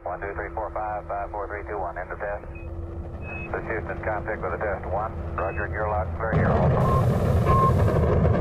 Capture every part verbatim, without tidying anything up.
one, two, three, four, five, five, four, three, two, one, end of test. This Houston, contact with a test one. Roger, and you're loud and clear here also.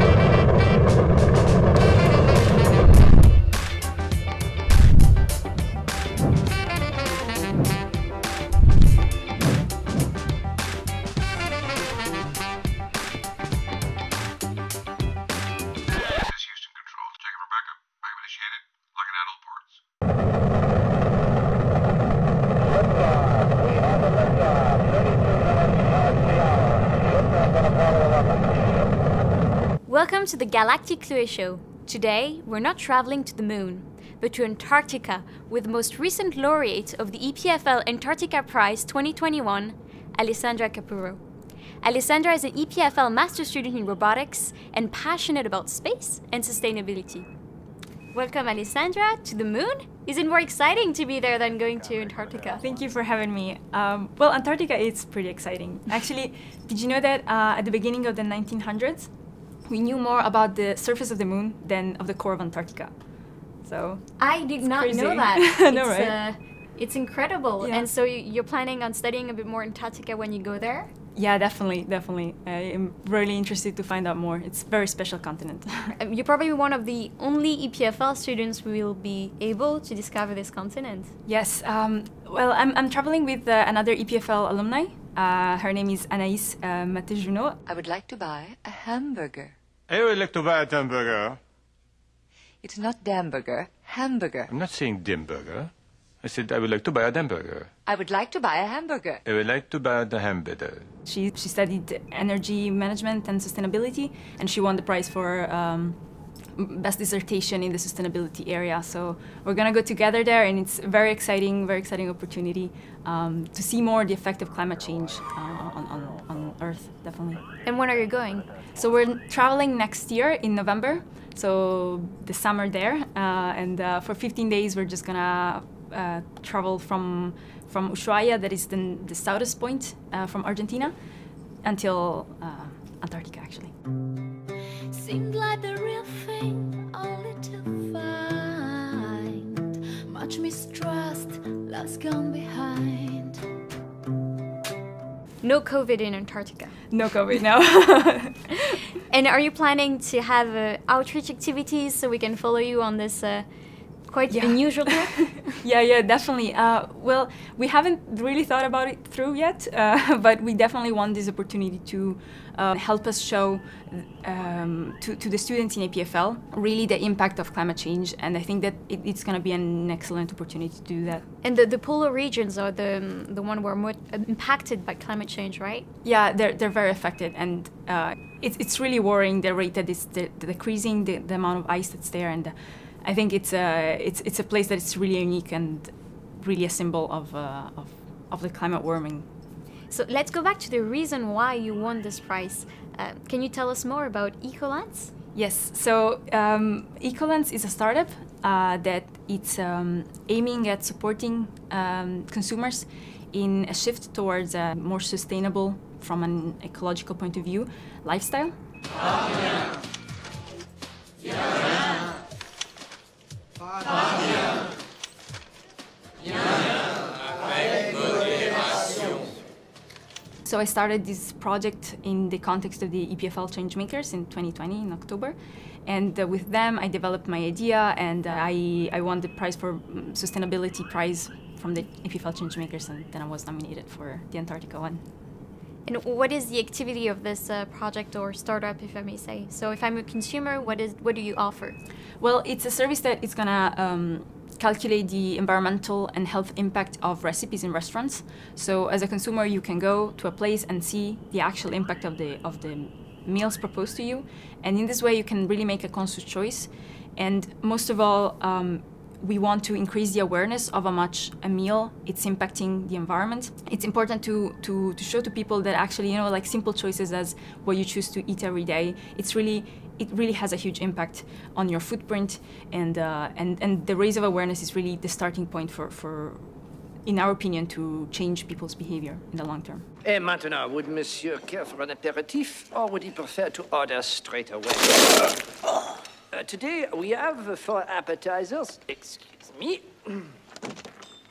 Welcome to the Galactic Chloe Show. Today, we're not traveling to the moon, but to Antarctica with the most recent laureate of the E P F L Antarctica Prize twenty twenty-one, Alessandra Capurro. Alessandra is an E P F L master student in robotics and passionate about space and sustainability. Welcome, Alessandra, to the moon. Is it more exciting to be there than going to Antarctica? Thank you for having me. Um, well, Antarctica is pretty exciting. Actually, did you know that uh, at the beginning of the nineteen hundreds, we knew more about the surface of the moon than of the core of Antarctica? So I did not crazy. know that. I know, it's, right? uh, it's incredible. Yeah. And so you- you're planning on studying a bit more Antarctica when you go there? Yeah, definitely, definitely. I am really interested to find out more. It's a very special continent. Um, You're probably one of the only E P F L students who will be able to discover this continent. Yes. Um, well, I'm, I'm traveling with uh, another E P F L alumni. Uh, her name is Anaïs uh, Maté-Junot. I would like to buy a hamburger. I would like to buy a hamburger. It's not Damburger, hamburger. I'm not saying dimburger. I said I would like to buy a hamburger. I would like to buy a hamburger. I would like to buy the hamburger. She, she studied energy management and sustainability, and she won the prize for um, best dissertation in the sustainability area. So we're gonna go together there, and it's a very exciting, very exciting opportunity um, to see more the effect of climate change uh, on, on, on Earth, definitely. And when are you going? So we're traveling next year in November, so the summer there, uh, and uh, for fifteen days we're just gonna uh, travel from from Ushuaia, that is the, the southest point uh, from Argentina, until uh, Antarctica, actually. Seemed like the real thing, only to find much mistrust, love's gone behind. No COVID in Antarctica. No COVID now. And are you planning to have uh, outreach activities so we can follow you on this uh, quite Yeah. unusual trip? Yeah, yeah, definitely. Uh, well, we haven't really thought about it through yet, uh, but we definitely want this opportunity to uh, help us show um, to, to the students in A P F L really the impact of climate change, and I think that it, it's going to be an excellent opportunity to do that. And the, the polar regions are the, um, the one who are more impacted by climate change, right? Yeah, they're, they're very affected, and uh, it's, it's really worrying the rate that is de- decreasing, the, the amount of ice that's there, and uh, I think it's a, it's, it's a place that is really unique and really a symbol of, uh, of, of the climate warming. So let's go back to the reason why you won this prize. Uh, can you tell us more about Ecolance? Yes, so um, Ecolance is a startup uh, that it's um, aiming at supporting um, consumers in a shift towards a more sustainable, from an ecological point of view, lifestyle. So I started this project in the context of the E P F L Changemakers in twenty twenty, in October. And uh, with them, I developed my idea, and uh, I, I won the prize for um, sustainability prize from the E P F L Changemakers, and then I was nominated for the Antarctica one. And what is the activity of this uh, project or startup, if I may say? So if I'm a consumer, what is what do you offer? Well, it's a service that is gonna um, calculate the environmental and health impact of recipes in restaurants. So as a consumer, you can go to a place and see the actual impact of the of the meals proposed to you, and in this way, you can really make a conscious choice. And most of all, um, we want to increase the awareness of how much a meal it's impacting the environment. It's important to, to, to show to people that actually, you know, like simple choices as what you choose to eat every day, it's really, it really has a huge impact on your footprint, and, uh, and, and the raise of awareness is really the starting point for, for, in our opinion, to change people's behavior in the long term. Et maintenant, would Monsieur care for an aperitif, or would he prefer to order straight away? Uh, today we have uh, for appetizers, excuse me,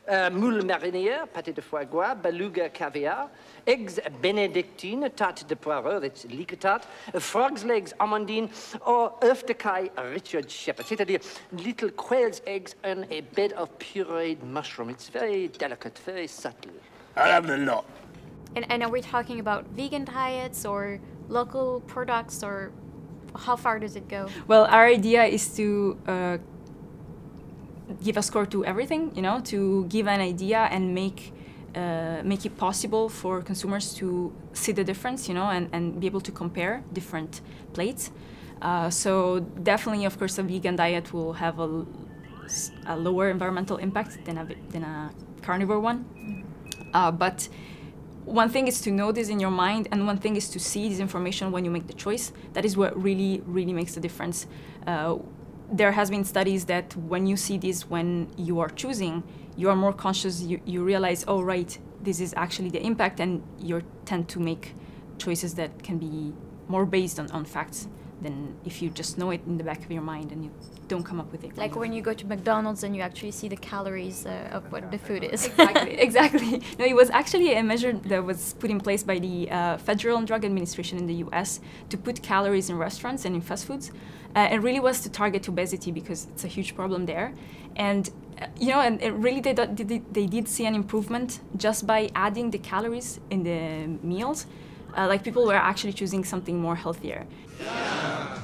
Uh, moule marinière, pâté de foie gras, beluga caviar, eggs benedictine, tarte de poireau, that's leek tart, uh, frog's legs amandine, or œuf de caille Richard Shepherd, c'est-à-dire little quail's eggs on a bed of pureed mushroom. It's very delicate, very subtle. I'll have a lot. And, and are we talking about vegan diets or local products, or how far does it go? Well, our idea is to uh, give a score to everything, you know, to give an idea and make uh, make it possible for consumers to see the difference, you know, and, and be able to compare different plates. Uh, so definitely, of course, a vegan diet will have a, a lower environmental impact than a, than a carnivore one. Uh, but one thing is to know this in your mind, and one thing is to see this information when you make the choice. That is what really, really makes the difference. Uh, there has been studies that when you see this when you are choosing, you are more conscious, you, you realize, oh, right, this is actually the impact, and you tend to make choices that can be more based on, on facts than if you just know it in the back of your mind and you don't come up with it. Like when you go to McDonald's and you actually see the calories uh, of what the food is. Exactly, exactly. No, it was actually a measure that was put in place by the uh, Federal Drug Administration in the U S to put calories in restaurants and in fast foods. Uh, it really was to target obesity because it's a huge problem there. And, uh, you know, and it really they, they, they did see an improvement just by adding the calories in the meals. Uh, like people were actually choosing something more healthier. Yeah.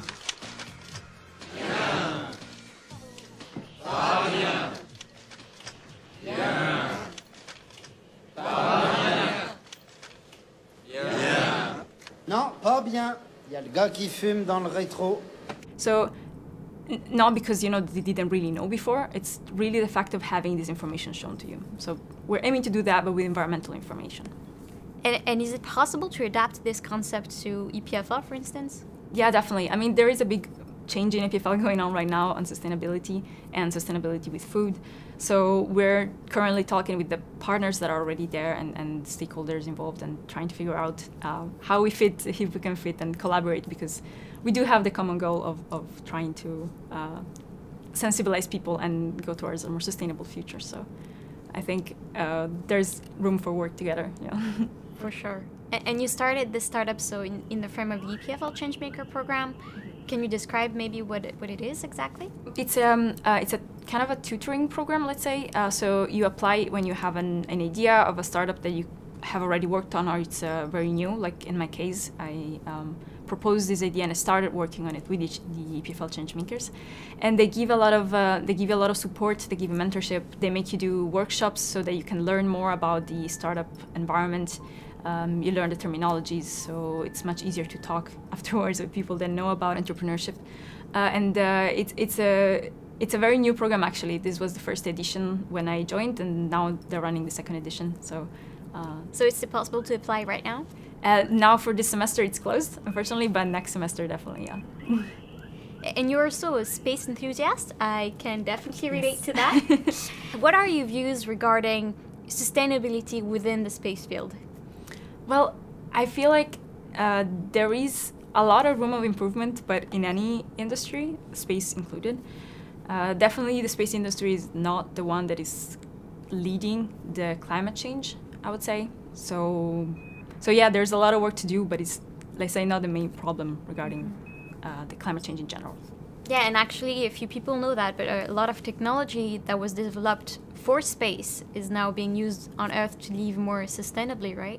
Yeah. Pas bien. Yeah. Pas bien. Yeah. Non, pas bien. Il y a le gars qui fume dans le rétro. So, n not because, you know, they didn't really know before. It's really the fact of having this information shown to you. So we're aiming to do that, but with environmental information. And, and is it possible to adapt this concept to E P F L, for instance? Yeah, definitely. I mean, there is a big change in E P F L going on right now on sustainability and sustainability with food. So we're currently talking with the partners that are already there and, and stakeholders involved and trying to figure out uh, how we fit, if we can fit and collaborate, because we do have the common goal of, of trying to uh, sensibilize people and go towards a more sustainable future. So I think uh, there's room for work together. Yeah. For sure. And, and you started this startup so in, in the frame of the E P F L Changemaker program. Can you describe maybe what it, what it is exactly? It's um uh, it's a kind of a tutoring program, let's say. Uh, so you apply when you have an, an idea of a startup that you have already worked on, or it's uh, very new. Like in my case, I um, proposed this idea and I started working on it with each, the E P F L Changemakers, and they give a lot of uh, they give you a lot of support. They give you mentorship. They make you do workshops so that you can learn more about the startup environment. Um, you learn the terminologies, so it's much easier to talk afterwards with people that know about entrepreneurship. Uh, and uh, it's it's a it's a very new program actually. This was the first edition when I joined, and now they're running the second edition. So, uh, so it's possible to apply right now? Uh, now for this semester it's closed, unfortunately, but next semester definitely, yeah. And you're also a space enthusiast. I can definitely relate yes. to that. What are your views regarding sustainability within the space field? Well, I feel like uh, there is a lot of room of improvement, but in any industry, space included. Uh, definitely the space industry is not the one that is leading the climate change, I would say. So, so yeah, there's a lot of work to do, but it's, let's say, not the main problem regarding uh, the climate change in general. Yeah, and actually a few people know that, but a lot of technology that was developed for space is now being used on Earth to live more sustainably, right?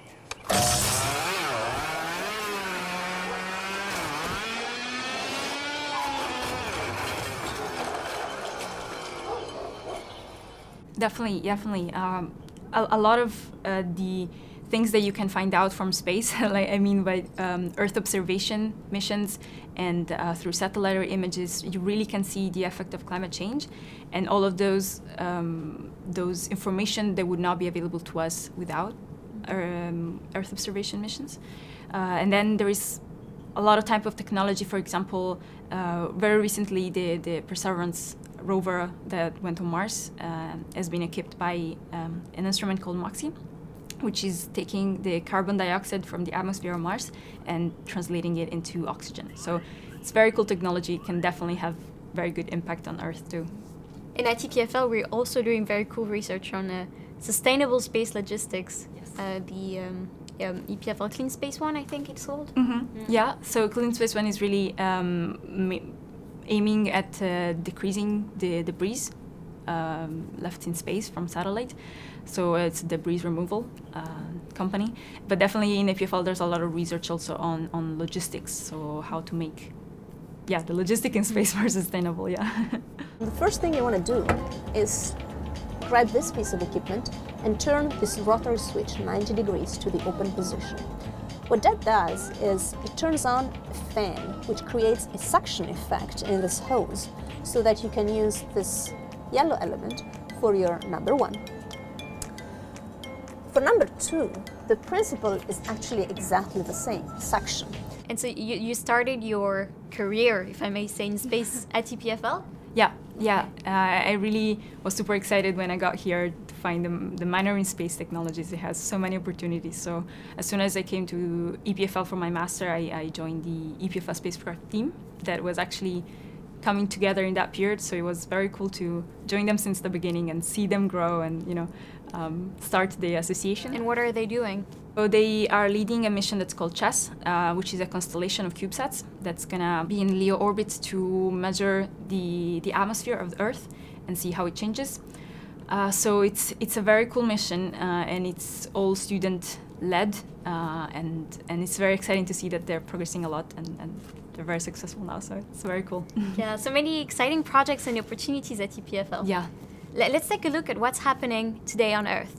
Definitely, definitely. Um, a, a lot of uh, the things that you can find out from space, like I mean by um, Earth observation missions and uh, through satellite images, you really can see the effect of climate change, and all of those um, those information that would not be available to us without um, Earth observation missions. Uh, and then there is a lot of type of technology. For example, uh, very recently the the Perseverance rover that went to Mars uh, has been equipped by um, an instrument called MOXIE, which is taking the carbon dioxide from the atmosphere of Mars and translating it into oxygen. So it's very cool technology. It can definitely have very good impact on Earth too. And at E P F L, we're also doing very cool research on uh, sustainable space logistics. Yes. Uh, the um, um, E P F L Clean Space One, I think it's called. Mm-hmm. Mm. Yeah, so Clean Space One is really um, ma- aiming at uh, decreasing the debris um, left in space from satellite. So it's a debris removal uh, company. But definitely in E P F L, there's a lot of research also on, on logistics. So how to make, yeah, the logistic in space more sustainable, yeah. The first thing you want to do is grab this piece of equipment and turn this rotary switch ninety degrees to the open position. What that does is it turns on a fan, which creates a suction effect in this hose so that you can use this yellow element for your number one. For number two, the principle is actually exactly the same, suction. And so you, you started your career, if I may say, in space at E P F L? Yeah, yeah. Uh, I really was super excited when I got here to find the, the minor in space technologies. It has so many opportunities. So as soon as I came to E P F L for my master, I, I joined the E P F L spacecraft team that was actually coming together in that period. So it was very cool to join them since the beginning and see them grow and, you know, um, start the association. And what are they doing? So they are leading a mission that's called CHESS, uh, which is a constellation of CubeSats that's gonna be in LEO orbit to measure the, the atmosphere of the Earth and see how it changes. Uh, so it's it's a very cool mission, uh, and it's all student-led, uh, and and it's very exciting to see that they're progressing a lot and, and they're very successful now. So it's very cool. Yeah, so many exciting projects and opportunities at E P F L. Yeah. L- let's take a look at what's happening today on Earth.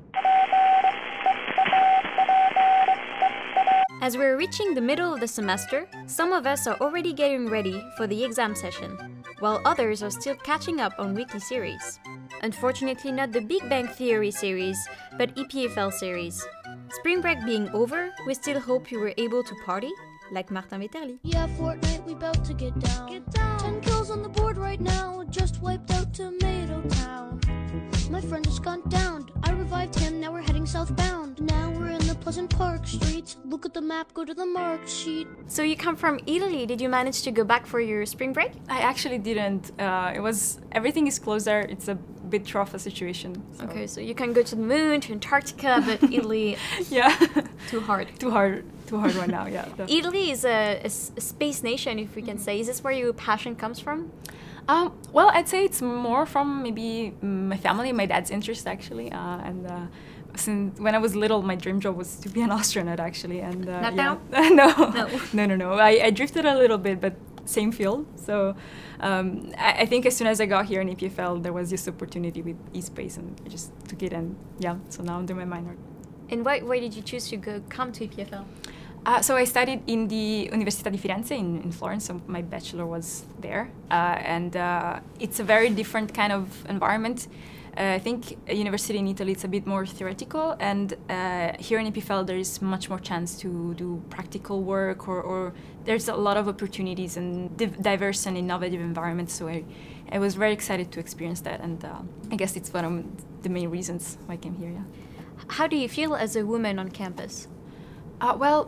As we're reaching the middle of the semester, some of us are already getting ready for the exam session, while others are still catching up on weekly series. Unfortunately, not the Big Bang Theory series, but E P F L series. Spring break being over, we still hope you were able to party, like Martin Vetterli. Yeah, Fortnite, we about to get down. Get down. Ten kills on the board right now. Just wiped out Tomato Town. My friend has gone down. I revived him. Now we're heading southbound. Now we're in the Pleasant Park streets. Look at the map. Go to the marked sheet. So you come from Italy. Did you manage to go back for your spring break? I actually didn't. Uh, it was everything is closed there. It's a bit rough a situation. So. Okay, so you can go to the moon, to Antarctica, but Italy, yeah, too hard. Too hard. Too hard one now. Yeah. Definitely. Italy is a, a, a space nation, if we can say. Is this where your passion comes from? Um, well, I'd say it's more from maybe my family, my dad's interest actually, uh, and uh, since when I was little, my dream job was to be an astronaut actually, and uh, Not yeah. now? no, No, no, no, no. I, I drifted a little bit, but same field. So um, I, I think as soon as I got here in E P F L, there was this opportunity with eSpace, and I just took it, and yeah. So now I'm doing my minor. And why, why did you choose to go come to E P F L? Uh, so I studied in the Università di Firenze in, in Florence, so my bachelor was there. Uh, and uh, it's a very different kind of environment. Uh, I think a university in Italy, it's a bit more theoretical, and uh, here in E P F L there is much more chance to do practical work, or, or there's a lot of opportunities and div- diverse and innovative environments, so I, I was very excited to experience that, and uh, I guess it's one of the main reasons why I came here, yeah. How do you feel as a woman on campus? Uh, well,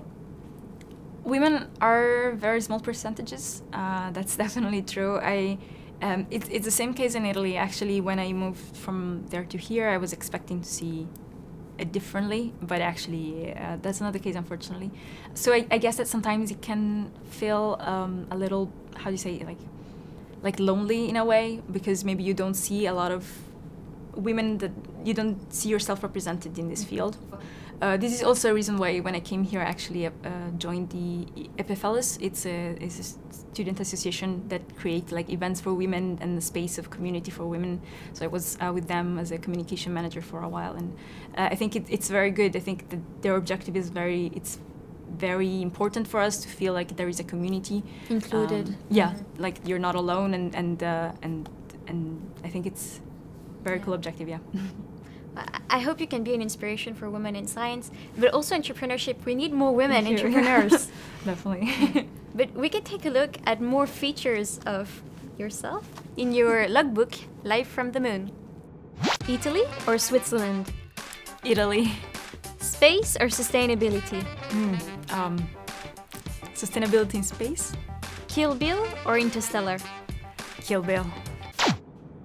women are very small percentages. Uh, that's definitely true. I, um, it, it's the same case in Italy. Actually, when I moved from there to here, I was expecting to see it differently, but actually uh, that's not the case, unfortunately. So I, I guess that sometimes it can feel um, a little, how do you say, like, like lonely in a way, because maybe you don't see a lot of women that you don't see yourself represented in this field. Uh, this is also a reason why when I came here, I actually uh, joined the E P F L S. It's a, it's a student association that creates like events for women and the space of community for women. So I was uh, with them as a communication manager for a while, and uh, I think it, it's very good. I think that their objective is very, it's very important for us to feel like there is a community Included. Um, yeah, Mm-hmm. like you're not alone, and and uh, and and I think it's very Yeah. cool objective. Yeah. I hope you can be an inspiration for women in science, but also entrepreneurship. We need more women Thank you. entrepreneurs. Definitely. But we can take a look at more features of yourself in your logbook, Life from the Moon. Italy or Switzerland? Italy. Space or sustainability? Mm, um, sustainability in space. Kill Bill or Interstellar? Kill Bill.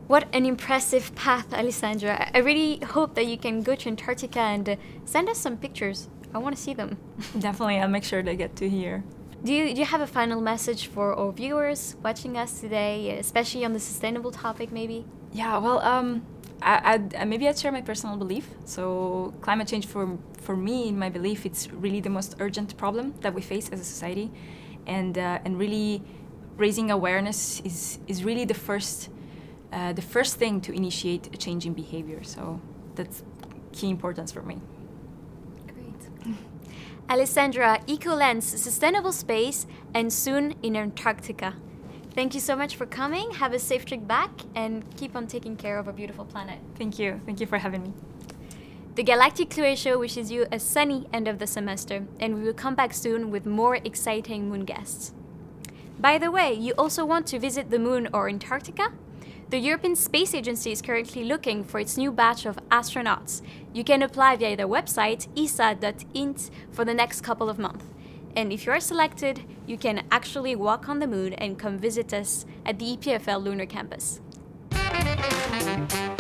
What an impressive path, Alessandra. I really hope that you can go to Antarctica and uh, send us some pictures. I want to see them. Definitely, I'll make sure they get to here. Do you, do you have a final message for our viewers watching us today, especially on the sustainable topic maybe? Yeah, well, um, I, I'd, uh, maybe I'd share my personal belief. So climate change, for, for me, in my belief, it's really the most urgent problem that we face as a society. And, uh, and really raising awareness is, is really the first Uh, the first thing to initiate a change in behavior. So that's key importance for me. Great. Alessandra, EcoLens, Sustainable Space, and soon in Antarctica. Thank you so much for coming. Have a safe trip back and keep on taking care of our beautiful planet. Thank you. Thank you for having me. The Galactic Chloe Show wishes you a sunny end of the semester, and we will come back soon with more exciting moon guests. By the way, you also want to visit the moon or Antarctica? The European Space Agency is currently looking for its new batch of astronauts. You can apply via their website, e s a dot int, for the next couple of months. And if you are selected, you can actually walk on the moon and come visit us at the E P F L Lunar Campus.